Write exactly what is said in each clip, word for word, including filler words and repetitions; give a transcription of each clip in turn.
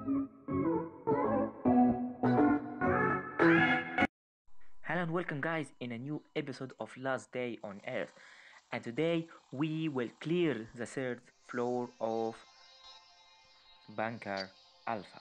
Hello and welcome, guys, in a new episode of Last Day on Earth. And today we will clear the third floor of Bunker Alpha.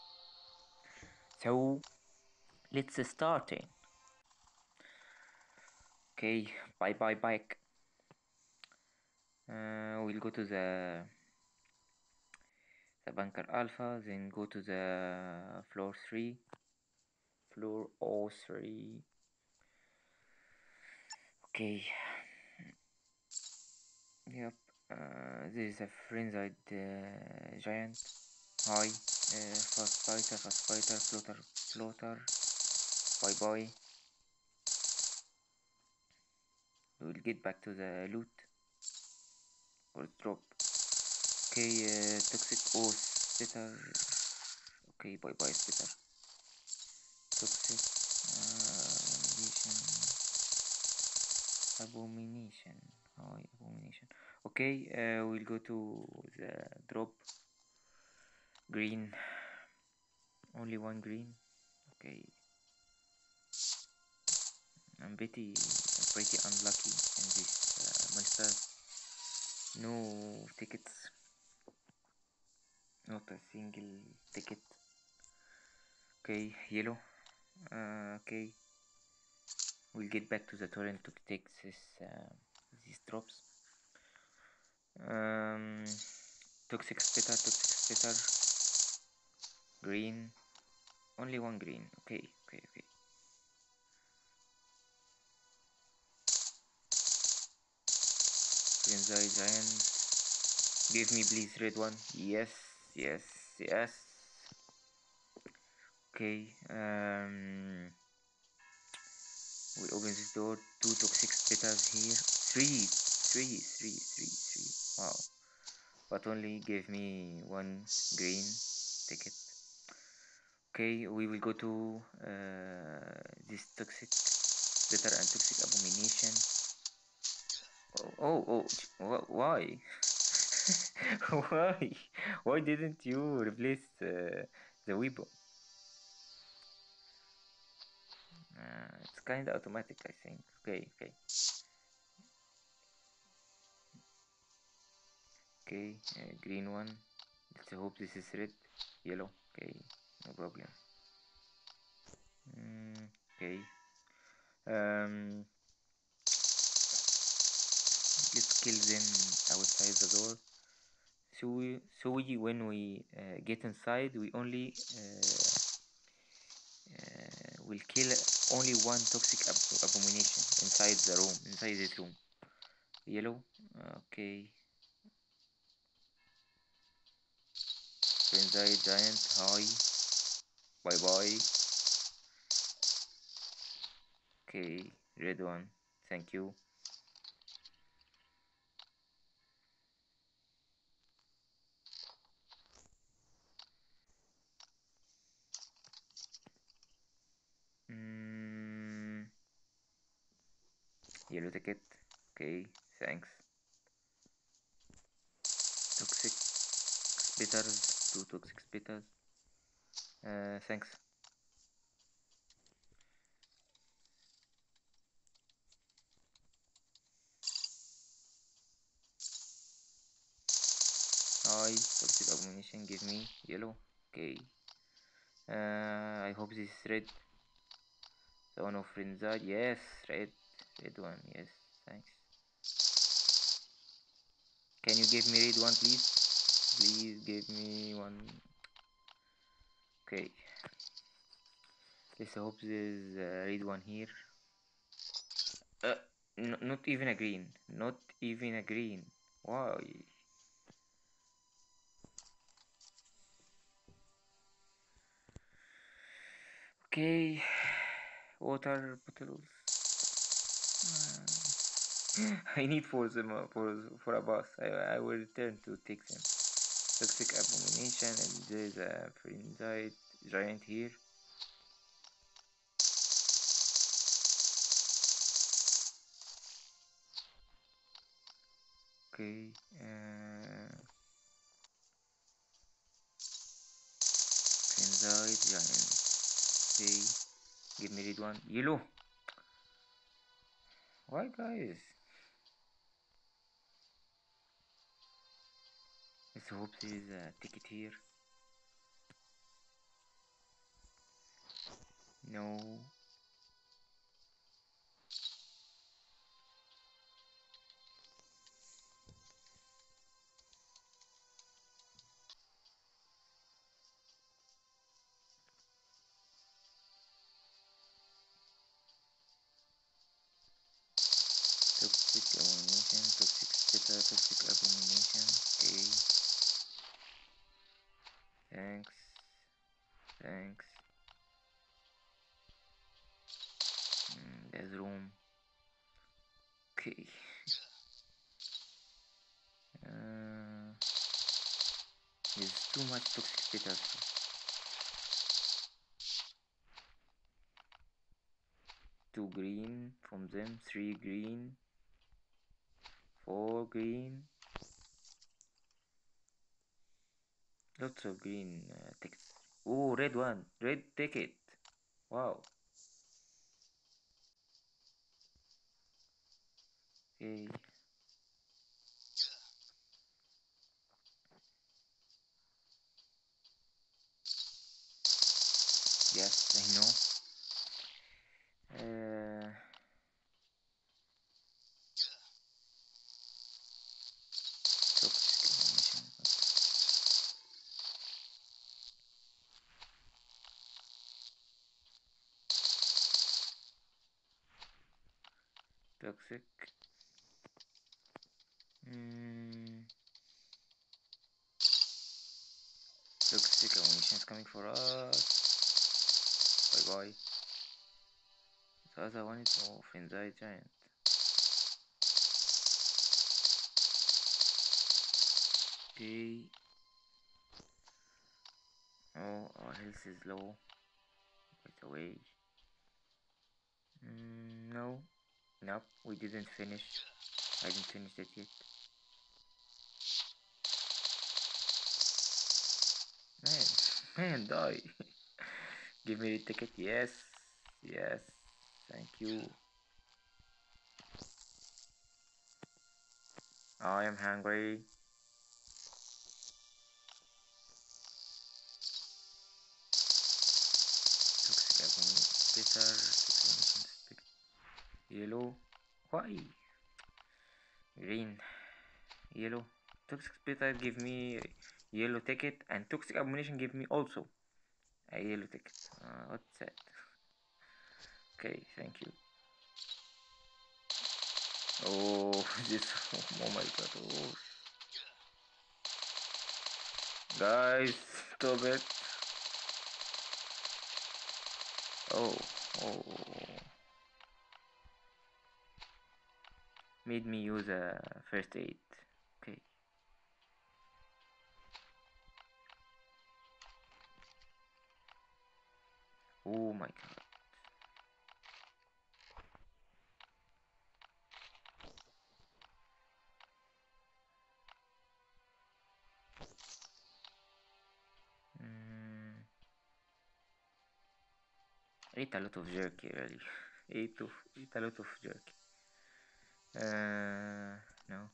So let's start it. Okay, bye bye bike. Uh, we'll go to the the Bunker Alpha, then go to the floor three, floor O three. Okay, yep. Uh, this is a frenzied uh, giant. Hi, uh, fast fighter, fast fighter, floater, floater. Bye bye. We'll get back to the loot or drop. Okay, uh, toxic oh spitter. Okay, bye bye spitter. Toxic uh, abomination. Hi, abomination. Okay, uh, we'll go to the drop. Green. Only one green. Okay. I'm pretty pretty unlucky in this uh, monster. No tickets. Not a single ticket. Okay, yellow. Uh, okay, we'll get back to the torrent to take this uh, these drops. Um, toxic spitter, toxic spitter. Green. Only one green. Okay, okay, okay. Frenzy giant. Give me please red one. Yes, yes, yes. Okay. Um. We open this door. Two toxic spitters here. Three, three, three, three, three. Wow. But only gave me one green ticket. Okay, we will go to uh, this toxic spitter and toxic abomination. Oh, oh, oh wh why? Why? Why didn't you replace uh, the weapon? Uh, it's kind of automatic, I think. Okay, okay. Okay, uh, green one. Let's hope this is red. Yellow. Okay, no problem. Mm, okay. Um, let's kill them outside the door. So we, so we, when we uh, get inside, we only uh, uh, will kill only one toxic ab abomination inside the room, inside this room. Yellow. Okay. Frenzy giant. Hi. Bye bye. Okay. Red one. Thank you. Mm, yellow ticket. Okay. Thanks. Toxic spitters. Two toxic spitters. Uh, thanks. Hi. Toxic abomination. Give me yellow. Okay. Uh, I hope this is red. The one of Frenzy. Yes, red. Red one. Yes. Thanks. Can you give me red one, please? Please give me one. Okay. Let's hope there's a red one here. Uh, n not even a green. Not even a green. Why? Okay. Water bottles. Uh, I need for them uh, for for a bus. I I will return to take them. Toxic abomination and there's a frenzied giant here. Okay. Uh, inside giant. Okay, give me red one. Yellow. Why, guys? Let's hope there is a ticket here. No. Toxic abomination, toxic spitter, toxic abomination. Okay. Thanks. Thanks. Mm, there's room. Okay. Uh, there's too much toxic spitters. Two green from them, three green, four green. Lots of green uh, tickets. Oh, red one. Red ticket. Wow. Okay. Yes, I know. Uh, toxic abomination. Toxic. Mm, toxic abomination is coming for us. Bye bye. The other one is off in the giant. Okay. Oh, our health is low. Wait away. Mm, no. Nope, we didn't finish. I didn't finish that yet. Man, man, die. Give me the ticket. Yes, yes. Thank you. I am hungry. Toxic abomination spitter. Exclamation spitter. Yellow. Why? Green. Yellow. Toxic spitter give me yellow ticket, and toxic abomination give me also a yellow ticket. Uh, what's that? Okay, thank you. Oh, this. Oh my god. Oh. Guys, stop it. Oh, oh. Made me use a first aid. Okay. Oh my god. Mm, ate a lot of jerky, really. ate, of, ate a lot of jerky. Uh, no.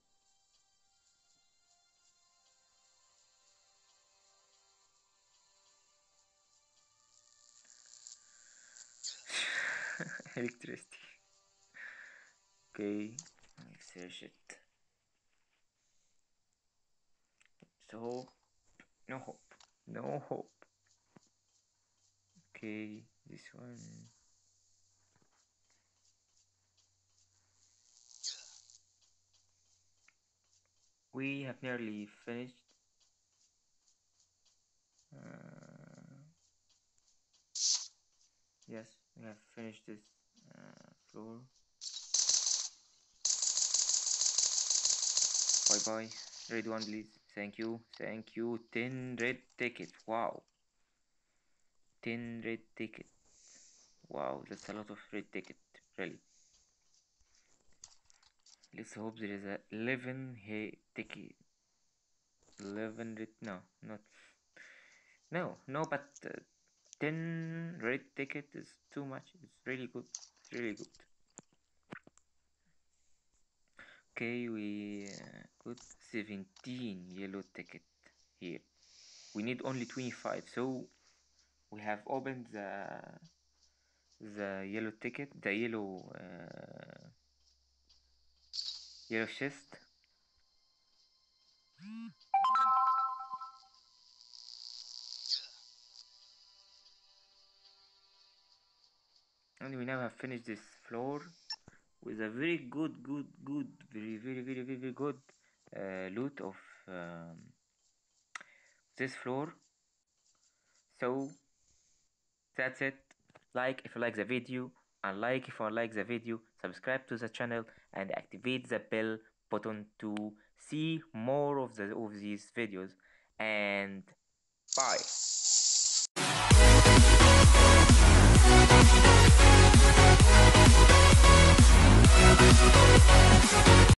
Electricity. Okay, let's search it. So, no hope. No hope. Okay, this one. We have nearly finished. Uh, yes, we have finished this uh, floor. Bye bye. Red one, please. Thank you. Thank you. ten red tickets. Wow. ten red tickets. Wow, that's a lot of red ticket. Really. Let's hope there is a eleven hey ticket. eleven red. No, not. No, no, but uh, ten red ticket is too much. It's really good. It's really good. Okay, we uh, got seventeen yellow ticket here. We need only twenty-five, so we have opened the the yellow ticket, the yellow uh, yellow chest, and we now have finished this floor with a very good, good, good, very, very, very, very, very good uh, loot of um, this floor. So that's it. Like if you like the video, and like if you like the video, subscribe to the channel and activate the bell button to see more of the of these videos. And bye.